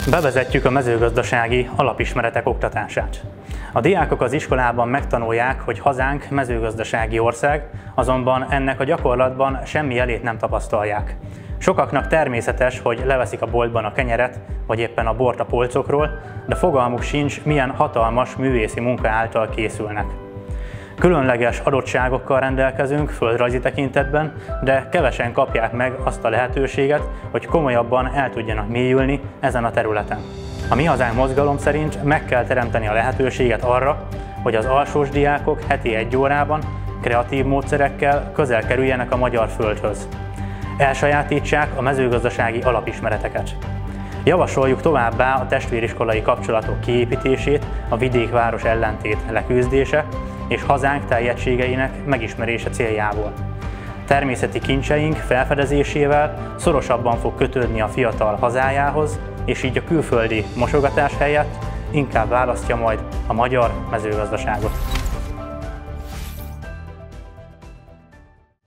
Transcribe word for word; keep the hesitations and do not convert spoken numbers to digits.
Bevezetjük a mezőgazdasági alapismeretek oktatását. A diákok az iskolában megtanulják, hogy hazánk mezőgazdasági ország, azonban ennek a gyakorlatban semmi jelét nem tapasztalják. Sokaknak természetes, hogy leveszik a boltban a kenyeret, vagy éppen a bort a polcokról, de fogalmuk sincs, milyen hatalmas művészi munka által készülnek. Különleges adottságokkal rendelkezünk földrajzi tekintetben, de kevesen kapják meg azt a lehetőséget, hogy komolyabban el tudjanak mélyülni ezen a területen. A Mi Hazánk mozgalom szerint meg kell teremteni a lehetőséget arra, hogy az alsós diákok heti egy órában kreatív módszerekkel közel kerüljenek a magyar földhöz. Elsajátítsák a mezőgazdasági alapismereteket. Javasoljuk továbbá a testvériskolai kapcsolatok kiépítését, a vidék-város ellentét leküzdése és hazánk tájegységeinek megismerése céljából. Természeti kincseink felfedezésével szorosabban fog kötődni a fiatal hazájához, és így a külföldi mosogatás helyett inkább választja majd a magyar mezőgazdaságot.